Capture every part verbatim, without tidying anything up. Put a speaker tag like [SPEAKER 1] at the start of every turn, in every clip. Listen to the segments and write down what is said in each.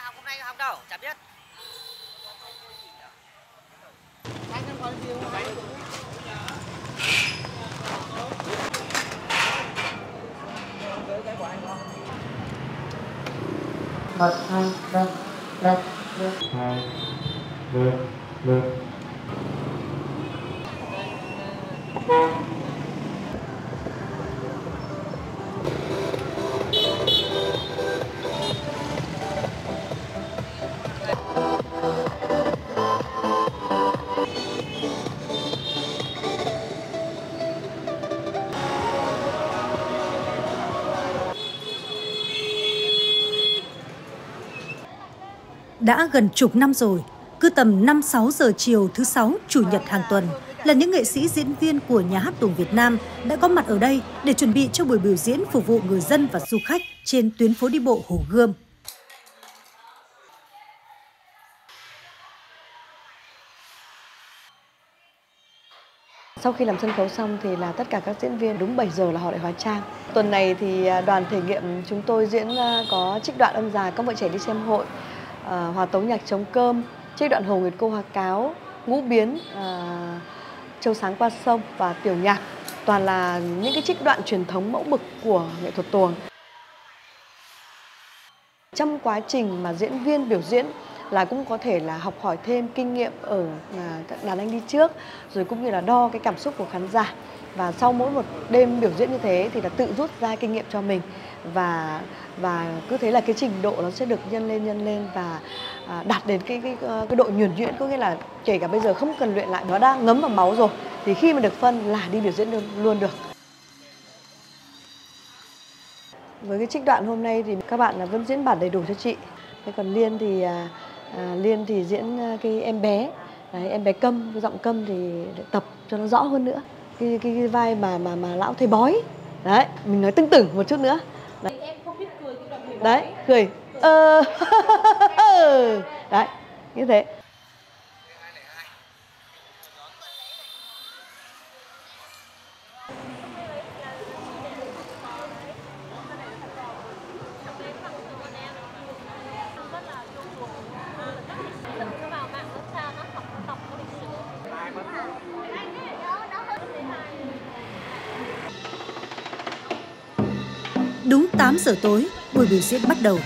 [SPEAKER 1] học hôm nay học đâu? Chả biết.
[SPEAKER 2] Anh không có gì không? Cái của anh không? Một, hai, ba, ba, hai, ba, ba.
[SPEAKER 3] Đã gần chục năm rồi, cứ tầm năm sáu giờ chiều thứ sáu, chủ nhật hàng tuần là những nghệ sĩ diễn viên của Nhà hát tuồng Việt Nam đã có mặt ở đây để chuẩn bị cho buổi biểu diễn phục vụ người dân và du khách trên tuyến phố đi bộ Hồ Gươm.
[SPEAKER 4] Sau khi làm sân khấu xong thì là tất cả các diễn viên đúng bảy giờ là họ lại hóa trang. Tuần này thì đoàn thể nghiệm chúng tôi diễn có trích đoạn âm dài Các vợ trẻ đi xem hội, uh, hòa tấu nhạc trống cơm, trích đoạn Hồ Nguyệt Cô Hoa Cáo, ngũ biến, uh, Châu Sáng qua sông và tiểu nhạc. Toàn là những cái trích đoạn truyền thống mẫu mực của nghệ thuật tuồng. Trong quá trình mà diễn viên biểu diễn là cũng có thể là học hỏi thêm kinh nghiệm ở các đàn anh đi trước, rồi cũng như là đo cái cảm xúc của khán giả. Và sau mỗi một đêm biểu diễn như thế thì là tự rút ra kinh nghiệm cho mình, và và cứ thế là cái trình độ nó sẽ được nhân lên nhân lên và đạt đến cái cái cái độ nhuần nhuyễn, có nghĩa là kể cả bây giờ không cần luyện lại, nó đã ngấm vào máu rồi thì khi mà được phân là đi biểu diễn luôn được. Với cái trích đoạn hôm nay thì các bạn là vẫn diễn bản đầy đủ cho chị. Thế còn Liên thì à, Liên thì diễn cái em bé, đấy, em bé Câm, cái giọng Câm thì tập cho nó rõ hơn nữa. Cái cái, cái vai mà mà mà lão thầy bói, đấy, mình nói tưng tửng một chút nữa. Đấy.
[SPEAKER 5] Em không biết cười cái đoạn thầy bói.
[SPEAKER 4] Đấy, cười. Ờ, đấy, như thế.
[SPEAKER 3] Đúng tám giờ tối, buổi biểu diễn bắt đầu.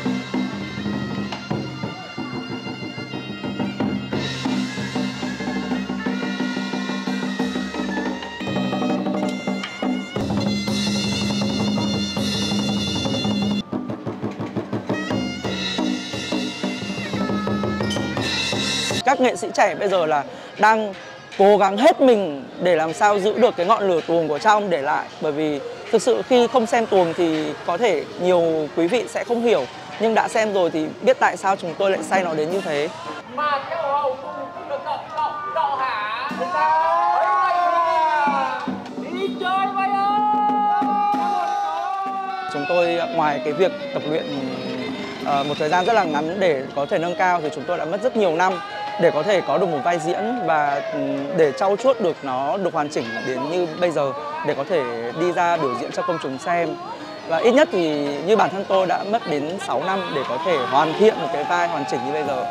[SPEAKER 6] Các nghệ sĩ trẻ bây giờ là đang cố gắng hết mình để làm sao giữ được cái ngọn lửa tuồng của trong để lại. Bởi vì thực sự khi không xem tuồng thì có thể nhiều quý vị sẽ không hiểu, nhưng đã xem rồi thì biết tại sao chúng tôi lại say nó đến như thế.
[SPEAKER 5] Mà theo hầu cậu cậu cậu cậu hả? Đi chơi vậy ơi!
[SPEAKER 6] Chúng tôi ngoài cái việc tập luyện uh, một thời gian rất là ngắn để có thể nâng cao thì chúng tôi đã mất rất nhiều năm để có thể có được một vai diễn và để trau chuốt được nó được hoàn chỉnh đến như bây giờ để có thể đi ra biểu diễn cho công chúng xem. Và ít nhất thì như bản thân tôi đã mất đến sáu năm để có thể hoàn thiện một cái vai hoàn chỉnh như bây giờ.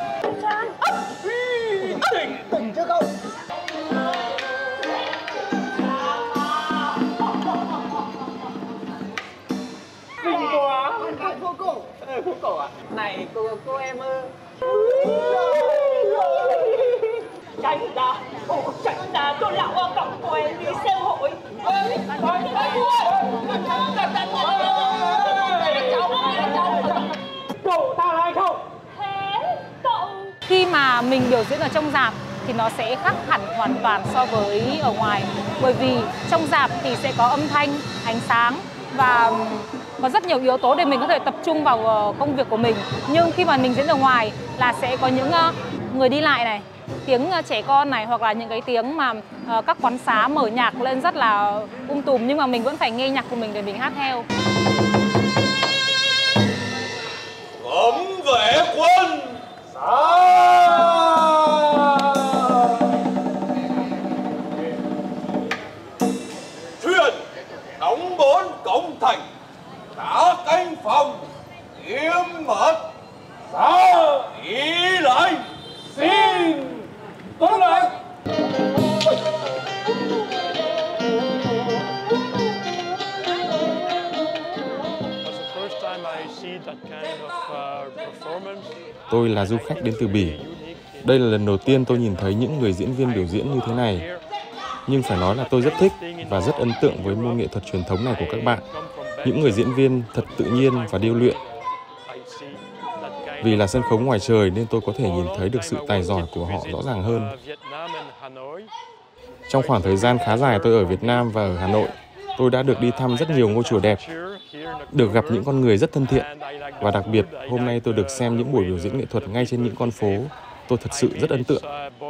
[SPEAKER 2] Tỉnh, tỉnh chưa cậu?
[SPEAKER 5] Kinh quá!
[SPEAKER 2] Cô cổ.
[SPEAKER 5] Ờ, cô cổ à? Này cô cô em ơi! Tránh ra! Ồ, tránh ra! Tôi lão ở cổng của em đi xem hội! Ơi! Ơi! Cậu tao là ai không? Thế cậu... Khi mà mình biểu diễn ở trong rạp thì nó sẽ khác hẳn hoàn toàn so với ở ngoài. Bởi vì trong rạp thì sẽ có âm thanh, ánh sáng và có rất nhiều yếu tố để mình có thể tập trung vào công việc của mình. Nhưng khi mà mình diễn ở ngoài là sẽ có những người đi lại này, tiếng trẻ con này, hoặc là những cái tiếng mà các quán xá mở nhạc lên rất là um tùm, nhưng mà mình vẫn phải nghe nhạc của mình để mình hát theo.
[SPEAKER 7] Cấm vệ quân thuyền đóng bốn cổng thành, cả canh phòng nghiêm mật. Vâng lại.
[SPEAKER 1] Tôi là du khách đến từ Bỉ. Đây là lần đầu tiên tôi nhìn thấy những người diễn viên biểu diễn như thế này. Nhưng phải nói là tôi rất thích và rất ấn tượng với môn nghệ thuật truyền thống này của các bạn. Những người diễn viên thật tự nhiên và điêu luyện. Vì là sân khấu ngoài trời nên tôi có thể nhìn thấy được sự tài giỏi của họ rõ ràng hơn. Trong khoảng thời gian khá dài tôi ở Việt Nam và ở Hà Nội, tôi đã được đi thăm rất nhiều ngôi chùa đẹp, được gặp những con người rất thân thiện. Và đặc biệt, hôm nay tôi được xem những buổi biểu diễn nghệ thuật ngay trên những con phố. Tôi thật sự rất ấn tượng.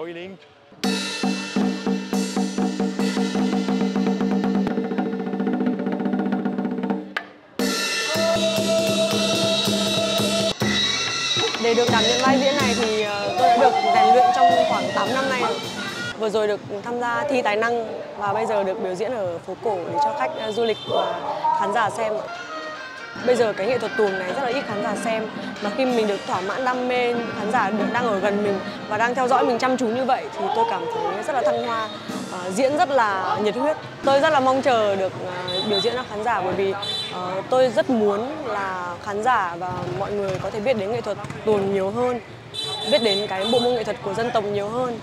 [SPEAKER 4] Để được đảm nhận vai diễn này thì tôi đã được rèn luyện trong khoảng tám năm nay. Vừa rồi được tham gia thi tài năng và bây giờ được biểu diễn ở phố cổ để cho khách du lịch và khán giả xem. Bây giờ cái nghệ thuật tuồng này rất là ít khán giả xem, mà khi mình được thỏa mãn đam mê, khán giả được đang ở gần mình và đang theo dõi mình chăm chú như vậy thì tôi cảm thấy rất là thăng hoa, uh, diễn rất là nhiệt huyết. Tôi rất là mong chờ được uh, biểu diễn cho khán giả, bởi vì uh, tôi rất muốn là khán giả và mọi người có thể biết đến nghệ thuật tuồng nhiều hơn, biết đến cái bộ môn nghệ thuật của dân tộc nhiều hơn.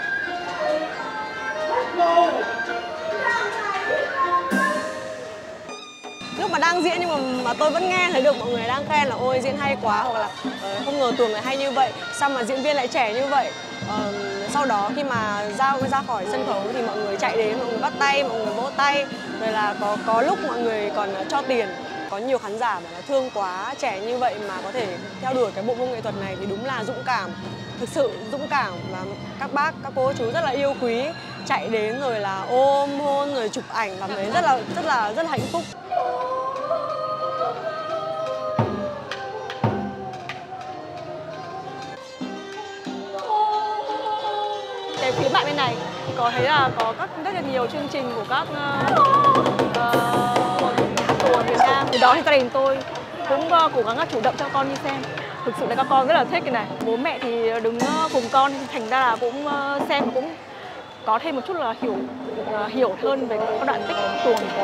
[SPEAKER 4] Lúc mà đang diễn nhưng mà, mà tôi vẫn nghe thấy được mọi người đang khen là ôi diễn hay quá, hoặc là uh, không ngờ tuồng lại hay như vậy, sao mà diễn viên lại trẻ như vậy. Uh, sau đó khi mà ra ra khỏi sân khấu thì mọi người chạy đến, mọi người bắt tay, mọi người vỗ tay, rồi là có có lúc mọi người còn cho tiền. Có nhiều khán giả bảo là thương quá, trẻ như vậy mà có thể theo đuổi cái bộ môn nghệ thuật này thì đúng là dũng cảm, thực sự dũng cảm, và các bác, các cô chú rất là yêu quý, chạy đến rồi là ôm hôn rồi chụp ảnh, cảm thấy rất là rất là rất là hạnh phúc.
[SPEAKER 8] Cái phía bạn bên này thì có thấy là có các rất là nhiều chương trình của các uh, của Việt Nam. Từ đó thì gia đình tôi cũng uh, cố gắng chủ động cho con đi xem. Thực sự là các con rất là thích cái này. Bố mẹ thì đứng uh, cùng con, thành ra là cũng uh, xem cũng có thêm một chút là hiểu uh, hiểu hơn về các đoạn tích tuồng.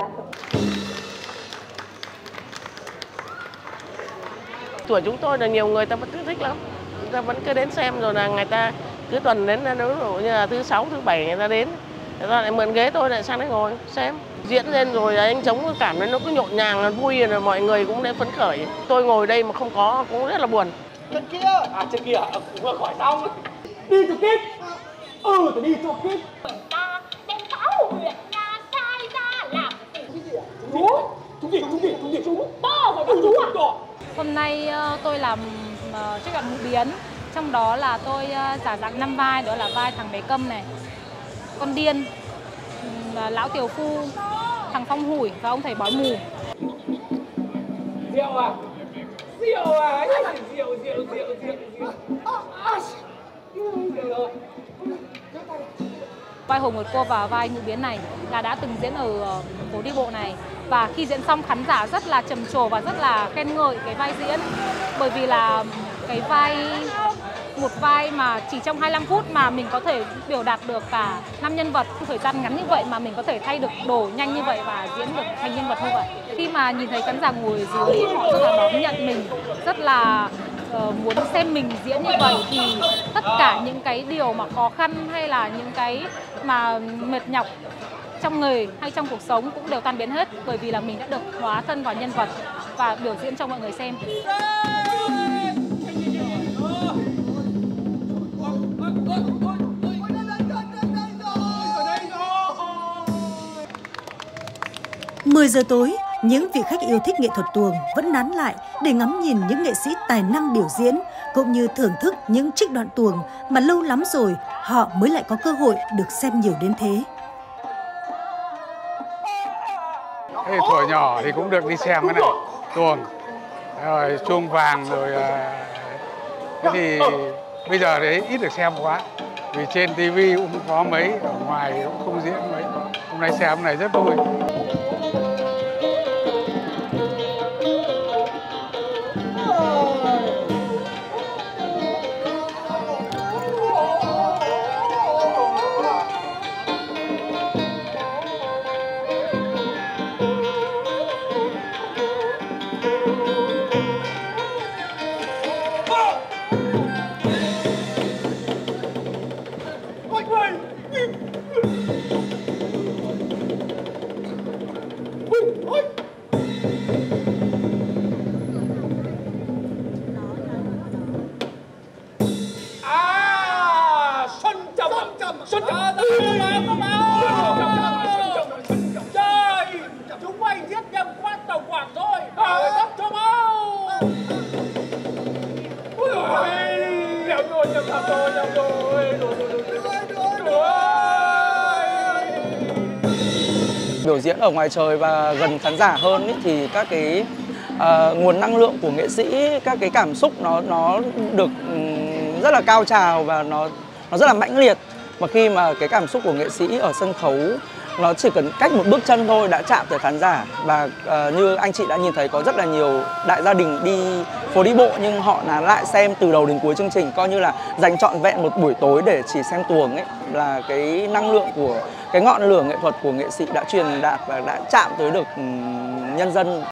[SPEAKER 9] Tuổi chúng tôi là nhiều người ta vẫn thích lắm, người ta vẫn cứ đến xem, rồi là người ta cứ tuần đến đúng như là thứ sáu, thứ bảy người ta đến, người ta lại mượn ghế tôi lại sang đấy ngồi xem. Diễn lên rồi anh chống cảm thấy nó cứ nhộn nhàng, nó vui, rồi mọi người cũng đến phấn khởi. Tôi ngồi đây mà không có cũng rất là buồn.
[SPEAKER 2] Trên kia,
[SPEAKER 7] À trên kia vừa khỏi xong. Đi cho kíp. Ừ, tôi đi cho kíp.
[SPEAKER 10] Ta đem cáo huyện nhà sai ra làm gì?
[SPEAKER 7] Chú, chú gì, chú gì, chú gì, chú.
[SPEAKER 10] To rồi các chú à?
[SPEAKER 5] Hôm nay uh, tôi làm uh, trích đoạn ngũ biến. Trong đó là tôi uh, giả dạng năm vai, đó là vai thằng bé Câm này, con điên, um, lão tiểu phu, thằng Phong Hủi và ông thầy bói mù.
[SPEAKER 7] Rượu à? Rượu à? Rượu, rượu, rượu, rượu, rượu. Rượu.
[SPEAKER 5] Vai Hồ Nguyệt Cô và vai ngũ biến này là đã từng diễn ở phố đi bộ này. Và khi diễn xong khán giả rất là trầm trồ và rất là khen ngợi cái vai diễn. Bởi vì là cái vai, một vai mà chỉ trong hai mươi lăm phút mà mình có thể biểu đạt được cả năm nhân vật. Thời gian ngắn như vậy mà mình có thể thay được đồ nhanh như vậy và diễn được thành nhân vật như vậy. Khi mà nhìn thấy khán giả ngồi dưới, họ rất là đón nhận mình, rất là uh, muốn xem mình diễn như vậy, thì tất cả những cái điều mà khó khăn hay là những cái mà mệt nhọc trong nghề hay trong cuộc sống cũng đều tan biến hết, bởi vì là mình đã được hóa thân vào nhân vật và biểu diễn cho mọi người xem.
[SPEAKER 3] mười giờ tối, những vị khách yêu thích nghệ thuật tuồng vẫn nán lại để ngắm nhìn những nghệ sĩ tài năng biểu diễn, cũng như thưởng thức những trích đoạn tuồng mà lâu lắm rồi họ mới lại có cơ hội được xem nhiều đến thế.
[SPEAKER 11] Thế thuở nhỏ thì cũng được đi xem cái này, tuồng, rồi chuông vàng, rồi cái thì bây giờ đấy ít được xem quá, vì trên tivi cũng có mấy, ở ngoài cũng không diễn mấy. Hôm nay xem cái này rất vui.
[SPEAKER 6] Biểu diễn ở ngoài trời và gần khán giả hơn ý, thì các cái uh, nguồn năng lượng của nghệ sĩ, các cái cảm xúc nó nó được um, rất là cao trào và nó nó rất là mãnh liệt. Và khi mà cái cảm xúc của nghệ sĩ ở sân khấu nó chỉ cần cách một bước chân thôi đã chạm tới khán giả. Và uh, như anh chị đã nhìn thấy có rất là nhiều đại gia đình đi phố đi bộ nhưng họ là lại xem từ đầu đến cuối chương trình, coi như là dành trọn vẹn một buổi tối để chỉ xem tuồng ấy. Là cái năng lượng của cái ngọn lửa nghệ thuật của nghệ sĩ đã truyền đạt và đã chạm tới được um, nhân dân.